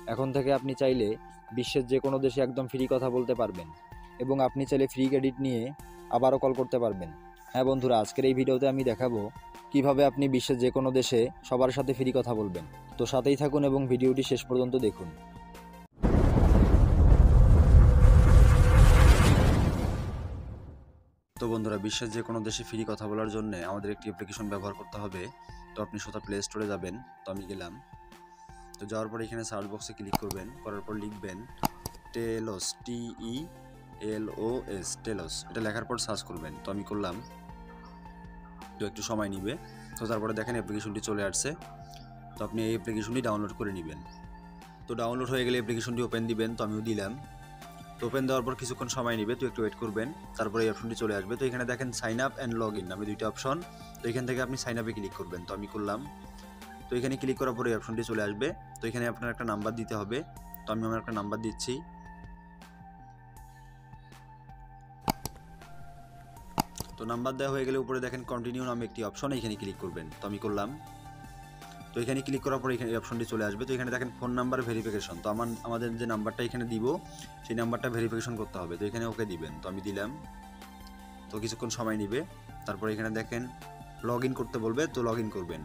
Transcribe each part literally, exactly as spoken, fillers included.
এখন থেকে আপনি চাইলে বিশ্বের যে কোনো দেশে একদম ফ্রি কথা বলতে পারবেন এবং আপনি চাইলে ফ্রি ক্রেডিট নিয়ে আবারও কল করতে পারবেন। হ্যাঁ বন্ধুরা, আজকের এই ভিডিওতে আমি দেখাবো কিভাবে আপনি বিশ্বের যে কোনো দেশে সবার সাথে ফ্রি কথা বলবেন। তো সাথেই থাকুন এবং ভিডিওটি শেষ পর্যন্ত দেখুন। তো বন্ধুরা, বিশ্বের যে কোনো দেশে ফ্রি কথা বলার জন্য আমাদের একটি অ্যাপ্লিকেশন ব্যবহার করতে হবে। তো আপনি সোজা প্লে স্টোরে যাবেন। তো আমি গেলাম। তো যাওয়ার পর এখানে সার্চ বক্সে ক্লিক করবেন, করার পর লিখবেন Telos, T E L O S, Telos. এটা লেখার পর সার্চ করবেন। তো আমি করলাম। তো একটু সময় নিবে। তো তারপরে দেখেন অ্যাপ্লিকেশনটি চলে আসছে। তো আপনি এই অ্যাপ্লিকেশনটি ডাউনলোড করে নেবেন। তো ডাউনলোড হয়ে গেলে অ্যাপ্লিকেশনটি ওপেন দিবেন। তো আমিও দিলাম। তো ওপেন দেওয়ার পর কিছুক্ষণ সময় নেবে, তো একটু ওয়েট করবেন। তারপরে এই অপশনটি চলে আসবে। তো এখানে দেখেন sign up and log in নামে দুইটা অপশন। তো এখান থেকে আপনি সাইন আপে ক্লিক করবেন। তো আমি করলাম। তো এখানে ক্লিক করার পরে এই অপশনটি চলে আসবে। তো এখানে আপনার একটা নাম্বার দিতে হবে। তো আমি আমার একটা নাম্বার দিচ্ছি। তো নাম্বার দেওয়া হয়ে গেলে উপরে দেখেন কন্টিনিউ নামে একটি অপশন, এখানে ক্লিক করবেন। তো আমি করলাম। তো এখানে ক্লিক করার পর এখানে এই অপশনটি চলে আসবে। তো এখানে দেখেন ফোন নাম্বার ভেরিফিকেশন। তো আমার আমাদের যে নাম্বারটা এখানে দিব সেই নাম্বারটা ভেরিফিকেশন করতে হবে। তো এখানে ওকে দিবেন। তো আমি দিলাম। তো কিছুক্ষণ সময় নিবে। তারপর এখানে দেখেন লগ ইন করতে বলবে। তো লগ ইন করবেন।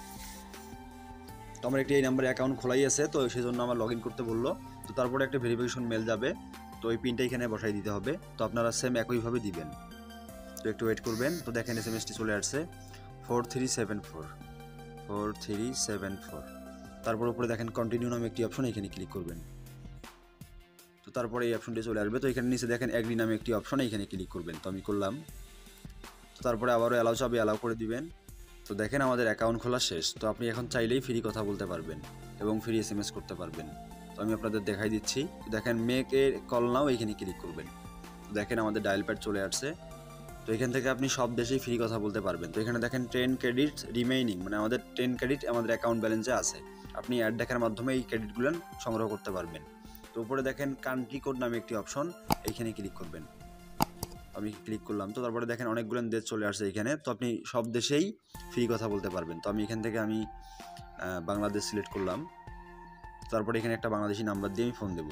তো আমার একটি এই নাম্বারে অ্যাকাউন্ট খোলাই আছে, তো সেই জন্য আমার লগ ইন করতে বললো। তো তারপরে একটা ভেরিফিকেশন মেল যাবে। তো ওই পিনটা এখানে বসাই দিতে হবে। তো আপনারা সেম একইভাবে দিবেন। তো একটু ওয়েট করবেন। তো দেখেন এস এম এসটি চলে আসছে four three seven four four three seven four. তারপর উপরে দেখেন কন্টিনিউ নামে একটি অপশন, এখানে ক্লিক করবেন। তো তারপরে এই অপশনটি চলে আসবে। তো এখানে নিচে দেখেন অ্যাগ্রি নামে একটি অপশন, এখানে ক্লিক করবেন। তো আমি করলাম। তো তারপরে আবারও অ্যালাউ চাবে, অ্যালাউ করে দিবেন। তো দেখেন আমাদের অ্যাকাউন্ট খোলা শেষ। তো আপনি এখন চাইলেই ফ্রি কথা বলতে পারবেন এবং ফ্রি এস এম এস করতে পারবেন। তো আমি আপনাদের দেখাই দিচ্ছি। তো দেখেন মেক এ কল নাও, এখানে ক্লিক করবেন। তো দেখেন আমাদের ডায়াল প্যাড চলে আসছে। তো এখান থেকে আপনি সব দেশেই ফ্রি কথা বলতে পারবেন। তো এখানে দেখেন টেন ক্রেডিট রিমেইনিং, মানে আমাদের টেন ক্রেডিট আমাদের অ্যাকাউন্ট ব্যালেন্সে আছে। আপনি অ্যাড দেখার মাধ্যমে এই ক্রেডিটগুলো সংগ্রহ করতে পারবেন। তো উপরে দেখেন কান্ট্রি কোড নামে একটি অপশন, এইখানে ক্লিক করবেন। আমি ক্লিক করলাম। তো তারপরে দেখেন অনেকগুলো দেশ চলে আসছে এখানে। তো আপনি সব দেশেই ফ্রি কথা বলতে পারবেন। তো আমি এখান থেকে আমি বাংলাদেশ সিলেক্ট করলাম। তারপরে এখানে একটা বাংলাদেশি নাম্বার দিয়ে আমি ফোন দেব।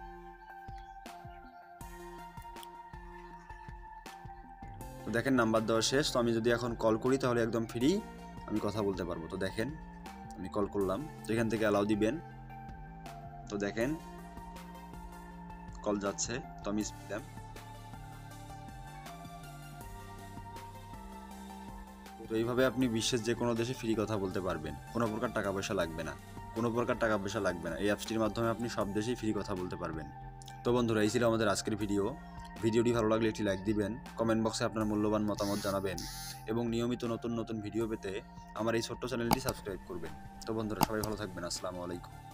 তো দেখেন নাম্বার দেওয়া শেষ। তো আমি যদি এখন কল করি তাহলে একদম ফ্রি আমি কথা বলতে পারবো। তো দেখেন আমি কল করলাম। তো এখান থেকে অ্যালাউ দিবেন। তো দেখেন কল যাচ্ছে। তো আমি দিলাম। তো এইভাবে আপনি বিশ্বের যে কোনো দেশে ফ্রি কথা বলতে পারবেন। কোনো প্রকার টাকা পয়সা লাগবে না, কোনো প্রকার টাকা পয়সা লাগবে না। এই অ্যাপসটির মাধ্যমে আপনি সব দেশেই ফ্রি কথা বলতে পারবেন। তো বন্ধুরা, এই ছিল আমাদের আজকের ভিডিও। ভিডিওটি ভালো লাগলে একটি লাইক দিবেন, কমেন্ট বক্সে আপনার মূল্যবান মতামত জানাবেন এবং নিয়মিত নতুন নতুন ভিডিও পেতে আমার এই ছোট্ট চ্যানেলটি সাবস্ক্রাইব করবেন। তো বন্ধুরা, সবাই ভালো থাকবেন। আসসালামু আলাইকুম।